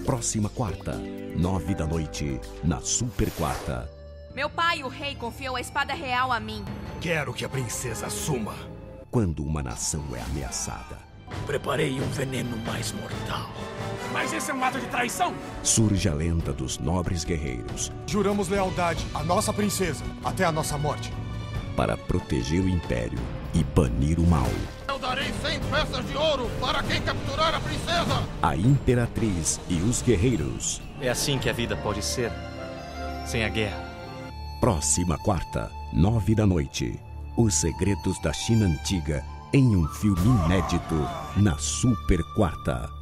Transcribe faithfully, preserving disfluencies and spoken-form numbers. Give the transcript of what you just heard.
Próxima quarta, nove da noite, na Super Quarta. Meu pai, o rei, confiou a espada real a mim. Quero que a princesa assuma. Quando uma nação é ameaçada, preparei um veneno mais mortal. Mas esse é um ato de traição? Surge a lenda dos nobres guerreiros. Juramos lealdade à nossa princesa, até a nossa morte. Para proteger o Império e banir o mal. Eu darei cem peças de ouro para quem capturar a princesa. A Imperatriz e os Guerreiros. É assim que a vida pode ser, sem a guerra. Próxima quarta, nove da noite. Os Segredos da China Antiga em um filme inédito na Super Quarta.